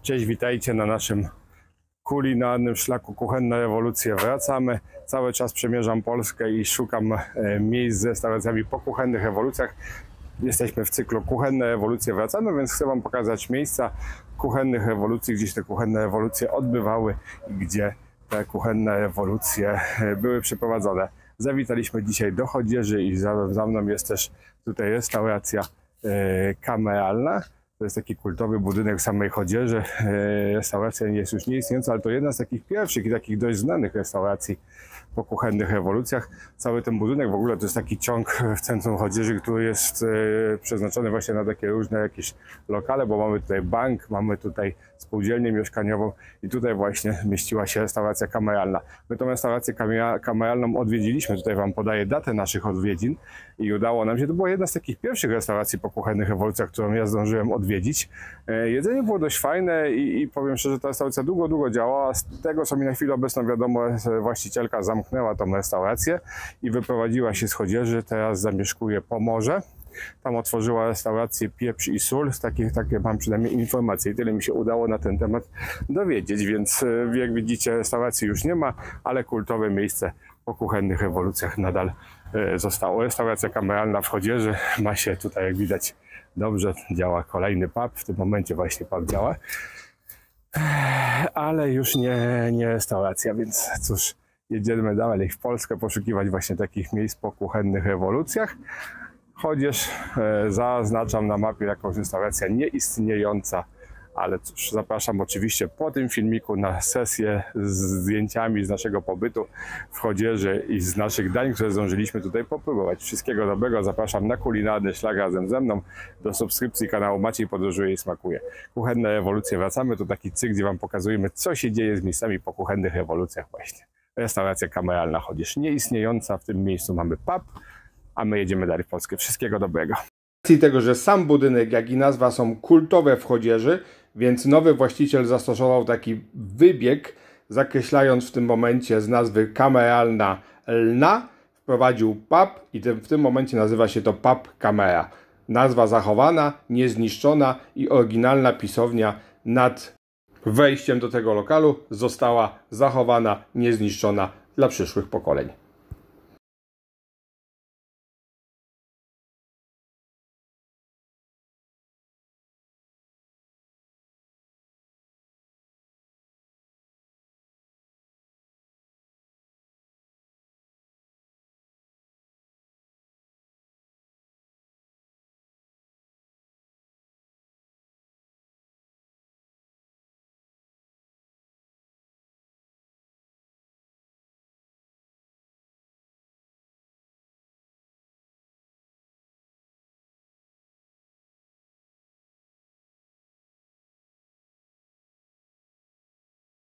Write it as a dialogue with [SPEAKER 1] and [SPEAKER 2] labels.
[SPEAKER 1] Cześć, witajcie na naszym kulinarnym szlaku Kuchenne Rewolucje. Wracamy, cały czas przemierzam Polskę i szukam miejsc z restauracjami po kuchennych rewolucjach. Jesteśmy w cyklu Kuchenne Rewolucje wracamy, więc chcę Wam pokazać miejsca kuchennych rewolucji, gdzieś te kuchenne rewolucje odbywały i gdzie te kuchenne rewolucje były przeprowadzone. Zawitaliśmy dzisiaj do Chodzieży i za mną jest też tutaj restauracja kameralna. To jest taki kultowy budynek w samej Chodzieży. Restauracja jest już nieistniejąca, ale to jedna z takich pierwszych i takich dość znanych restauracji po kuchennych rewolucjach. Cały ten budynek w ogóle to jest taki ciąg w centrum Chodzieży, który jest przeznaczony właśnie na takie różne jakieś lokale, bo mamy tutaj bank, mamy tutaj spółdzielnię mieszkaniową i tutaj właśnie mieściła się restauracja kameralna. My tą restaurację kameralną odwiedziliśmy, tutaj Wam podaję datę naszych odwiedzin i udało nam się, to była jedna z takich pierwszych restauracji po kuchennych rewolucjach, którą ja zdążyłem odwiedzić. Jedzenie było dość fajne i powiem szczerze, ta restauracja długo działała. Z tego, co mi na chwilę obecną wiadomo, właścicielka zamknęła tą restaurację i wyprowadziła się z Chodzieży, teraz zamieszkuje Pomorze. Tam otworzyła restaurację Pieprz i Sól, takie mam przynajmniej informacje i tyle mi się udało na ten temat dowiedzieć, więc jak widzicie restauracji już nie ma, ale kultowe miejsce po kuchennych rewolucjach nadal zostało. Restauracja kameralna w Chodzieży ma się tutaj, jak widać, dobrze, działa kolejny pub, w tym momencie właśnie pub działa, ale już nie restauracja, więc cóż, jedziemy dalej w Polskę poszukiwać właśnie takich miejsc po kuchennych rewolucjach. Chodzież zaznaczam na mapie jakąś restauracja nieistniejąca, ale cóż, zapraszam oczywiście po tym filmiku na sesję z zdjęciami z naszego pobytu w Chodzieży i z naszych dań, które zdążyliśmy tutaj popróbować. Wszystkiego dobrego, zapraszam na kulinarny szlak razem ze mną, do subskrypcji kanału Maciej Podróżuje i Smakuje. Kuchenne rewolucje wracamy, to taki cykl, gdzie Wam pokazujemy, co się dzieje z miejscami po kuchennych rewolucjach właśnie. Restauracja kameralna Chodzież nieistniejąca, w tym miejscu mamy pub, a my jedziemy dalej w Polskę. Wszystkiego dobrego. Z racji tego, że sam budynek, jak i nazwa są kultowe w Chodzieży, więc nowy właściciel zastosował taki wybieg, zakreślając w tym momencie z nazwy kameralna Lna, wprowadził pub i w tym momencie nazywa się to Pub Kamera. Nazwa zachowana, niezniszczona i oryginalna pisownia nad wejściem do tego lokalu została zachowana, niezniszczona dla przyszłych pokoleń.